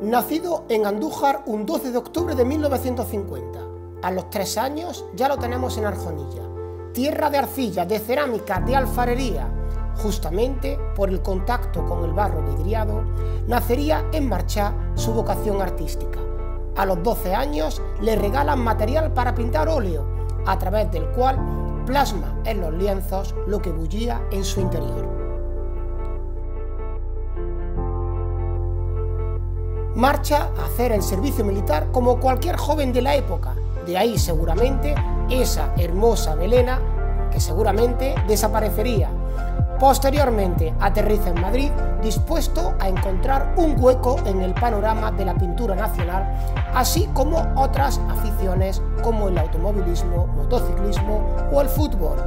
Nacido en Andújar un 12 de octubre de 1950, a los 3 años ya lo tenemos en Arjonilla, tierra de arcilla, de cerámica, de alfarería. Justamente por el contacto con el barro vidriado, nacería en Marchá su vocación artística. A los 12 años le regalan material para pintar óleo, a través del cual plasma en los lienzos lo que bullía en su interior. Marcha a hacer el servicio militar como cualquier joven de la época, de ahí seguramente esa hermosa melena que seguramente desaparecería. Posteriormente aterriza en Madrid dispuesto a encontrar un hueco en el panorama de la pintura nacional, así como otras aficiones como el automovilismo, motociclismo o el fútbol.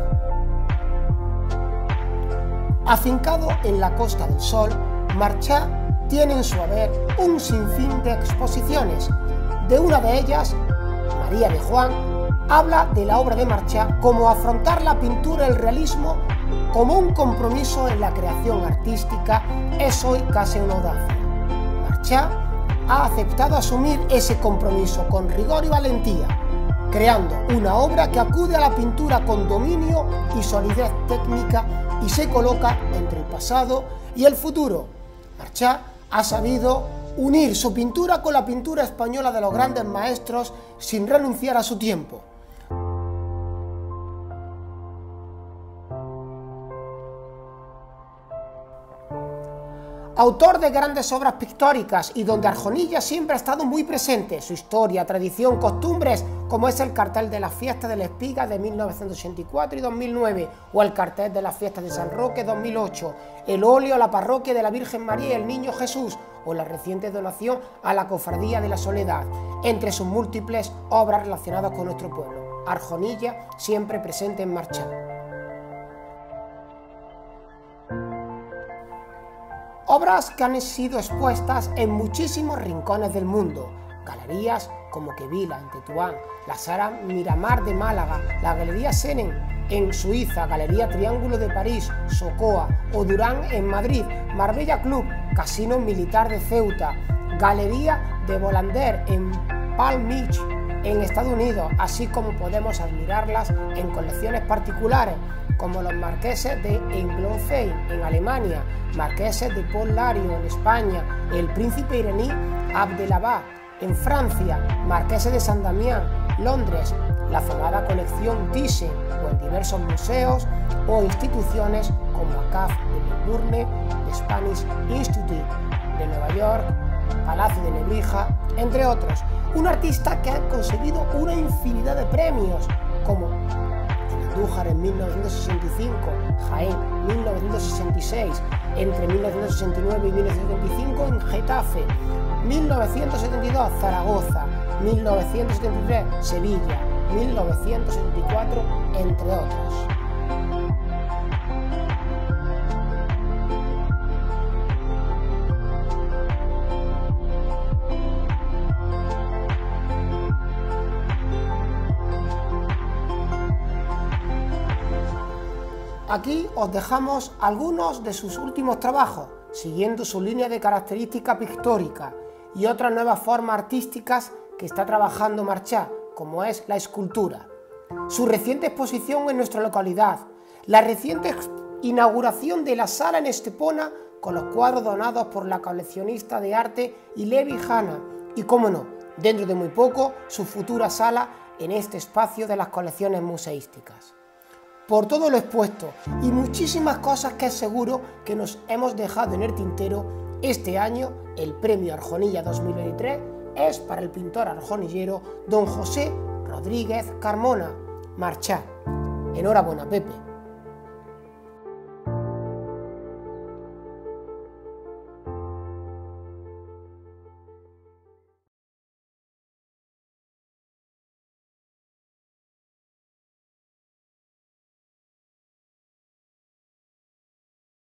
Afincado en la Costa del Sol, Marchá tiene en su haber un sinfín de exposiciones. De una de ellas, María de Juan habla de la obra de Marchá como afrontar la pintura y el realismo como un compromiso en la creación artística es hoy casi una audacia. Marchá ha aceptado asumir ese compromiso con rigor y valentía, creando una obra que acude a la pintura con dominio y solidez técnica y se coloca entre el pasado y el futuro. Marchá ha sabido unir su pintura con la pintura española de los grandes maestros sin renunciar a su tiempo. Autor de grandes obras pictóricas y donde Arjonilla siempre ha estado muy presente, su historia, tradición, costumbres, como es el cartel de las fiestas de la Espiga de 1984 y 2009, o el cartel de las fiestas de San Roque 2008, el óleo a la parroquia de la Virgen María y el Niño Jesús, o la reciente donación a la Cofradía de la Soledad, entre sus múltiples obras relacionadas con nuestro pueblo. Arjonilla siempre presente en Marchá. Obras que han sido expuestas en muchísimos rincones del mundo, galerías como Quevila en Tetuán, la Sala Miramar de Málaga, la Galería Senen en Suiza, Galería Triángulo de París, Socoa o Durán en Madrid, Marbella Club, Casino Militar de Ceuta, Galería de Bolander en Palm Beach en Estados Unidos, así como podemos admirarlas en colecciones particulares como los marqueses de Eygblonfein en Alemania, marqueses de Pol Lario en España, el príncipe iraní Abdelabad en Francia, marqueses de Saint-Damián, Londres, la afamada colección Thyssen o en diversos museos o instituciones como ACAF de Melbourne, The Spanish Institute de Nueva York, Palacio de Nebrija, entre otros. Un artista que ha conseguido una infinidad de premios como Andújar en 1965, Jaén 1966, entre 1969 y 1975 en Getafe, 1972 Zaragoza, 1973 Sevilla, 1974, entre otros. Aquí os dejamos algunos de sus últimos trabajos, siguiendo su línea de característica pictórica y otras nuevas formas artísticas que está trabajando Marchá, como es la escultura. Su reciente exposición en nuestra localidad, la reciente inauguración de la sala en Estepona con los cuadros donados por la coleccionista de arte Levi Hanna y, cómo no, dentro de muy poco, su futura sala en este espacio de las colecciones museísticas. Por todo lo expuesto y muchísimas cosas que es seguro que nos hemos dejado en el tintero, este año el Premio Arjonilla 2023 es para el pintor arjonillero don José Rodríguez Carmona. Marchá. Enhorabuena, Pepe.